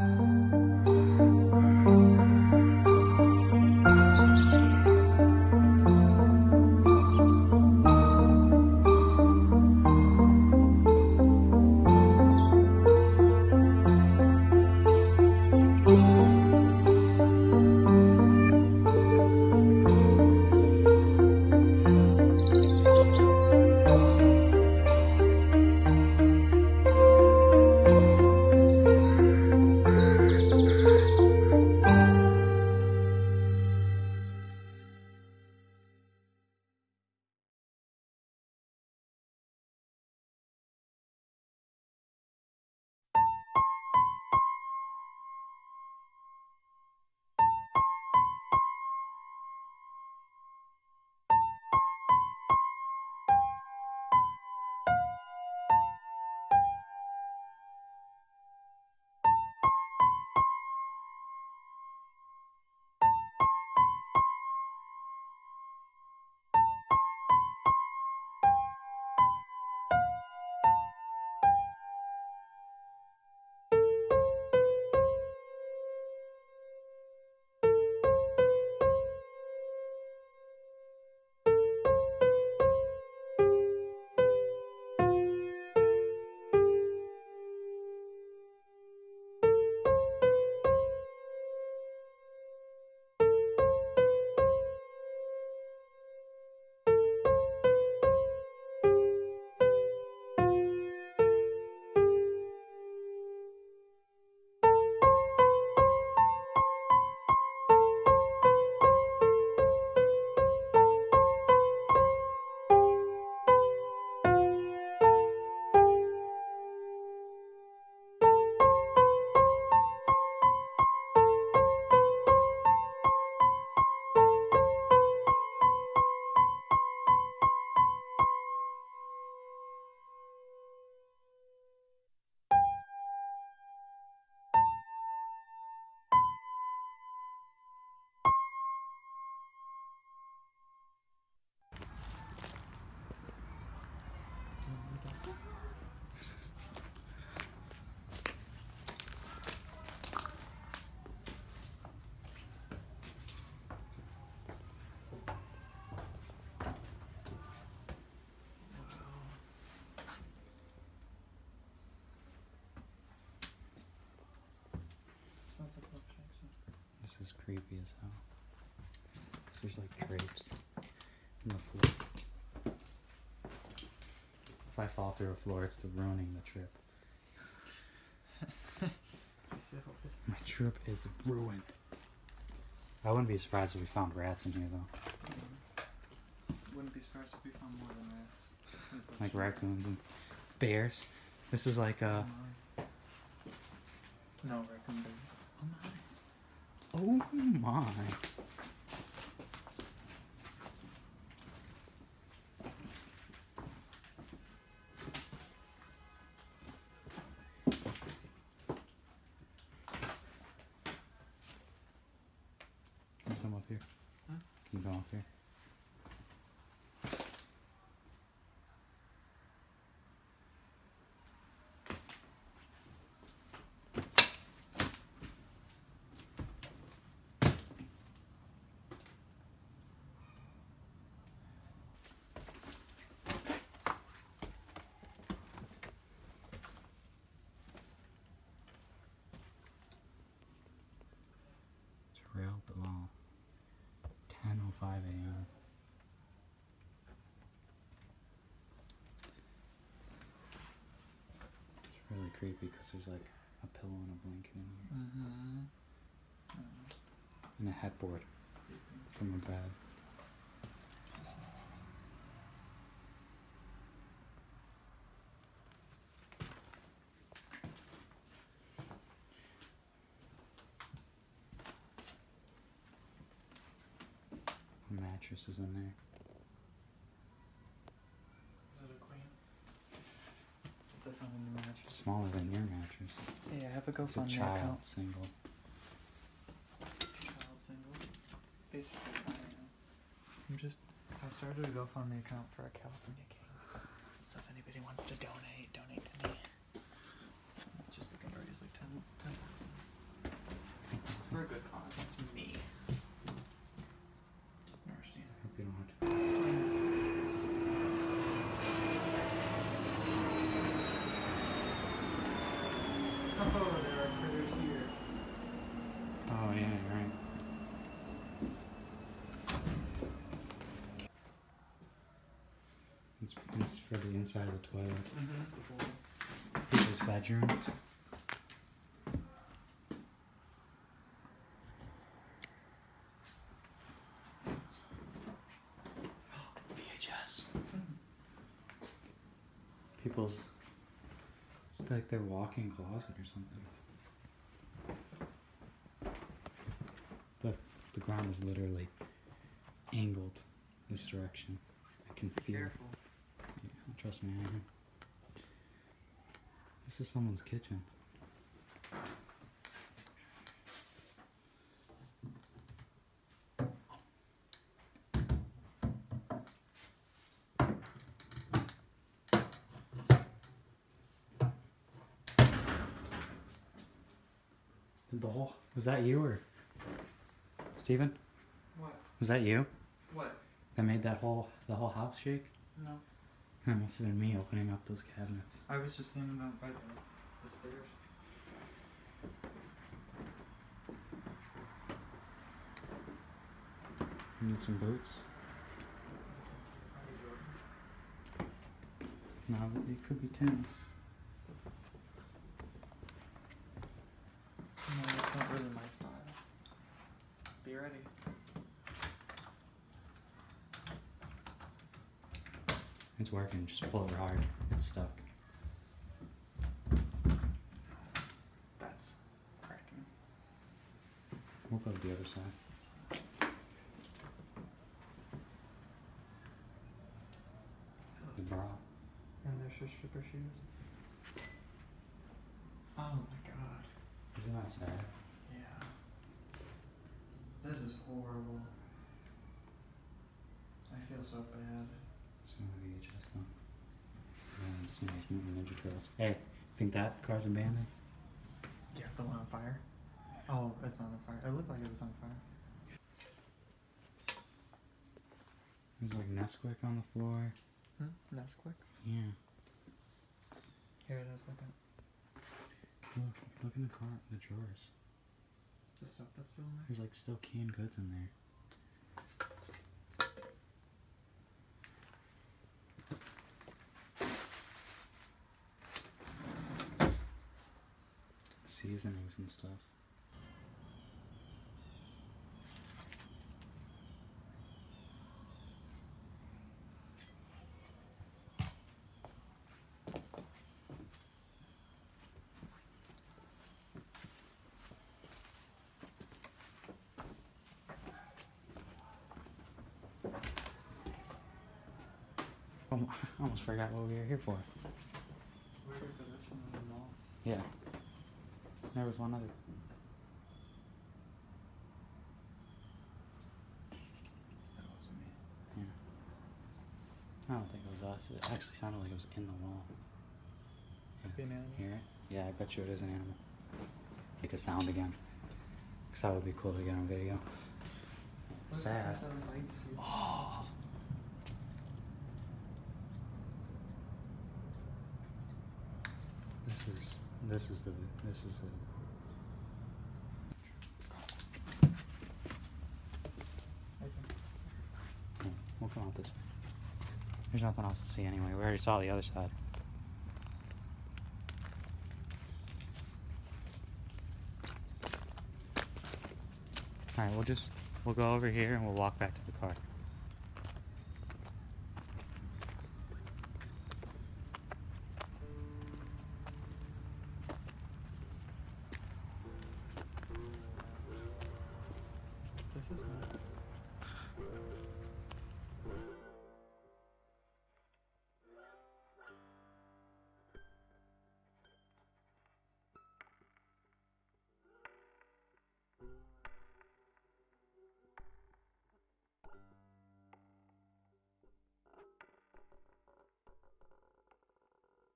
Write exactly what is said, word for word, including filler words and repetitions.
This is creepy as hell. There's like drapes in the floor. If I fall through a floor, it's the ruining the trip. My trip is ruined. I wouldn't be surprised if we found rats in here though. Wouldn't be surprised if we found more than rats. Like raccoons and bears. This is like a... No, raccoon bear. Oh my. Oh my. Can you come up here? Huh? Can you come up here? Trail below. ten oh five a m It's really creepy because there's like a pillow and a blanket in here. Mm-hmm. And a headboard from a bed. A mattress is in there. Is it a queen? Is that found in your mattress? It's smaller than your mattress. Yeah, I have a It's a GoFundMe child account. single. Child single. Basically, I am. I'm just. I started a GoFundMe account for a California king. So if anybody wants to donate, donate to me. Just looking to raise like ten, ten thousand. Oh, there are critters here. Oh yeah, you're right. It's, it's for the inside of the toilet. Mm-hmm. People's bedrooms. V H S. People's. It's like their walk-in closet or something. The the ground is literally angled this direction. I can feel. Careful. Yeah, trust me, I am. This is someone's kitchen. The whole, was that you or Steven? What? Was that you What? that made that whole the whole house shake? No. That must have been me opening up those cabinets. I was just standing up by the, the stairs. You need some boots? Are they Jordans? No, but they could be Tim's. No, that's not really my style. Be ready. It's working, just pull it hard. It's stuck. That's cracking. We'll go to the other side. The bra. And there's your stripper shoes. Oh my god. Isn't that sad? Yeah. This is horrible. I feel so bad. It's not V H S though. Yeah, it's Teenage Mutant Ninja Turtles. Hey, think that car's abandoned? Yeah, the one on fire. Oh, it's not on fire. It looked like it was on fire. There's like Nesquik on the floor. Hmm? Nesquik? Yeah. Here it is, look at Look, look in the car, the drawers. the stuff that's still in there. There's like still canned goods in there. Seasonings and stuff. Oh, I almost forgot what we were here for. We're here for this one in the mall. Yeah. There was one other. That wasn't me. Yeah. I don't think it was us. It actually sounded like it was in the wall. Could be an animal. Hear it? Yeah, I bet you it is an animal. Make a sound again. Cause that would be cool to get on video. What if Sad. there's other lights here? Oh. This is this is the this is the Okay. yeah, we'll come out this way. There's nothing else to see anyway. We already saw the other side. Alright, we'll just we'll go over here and we'll walk back to the car.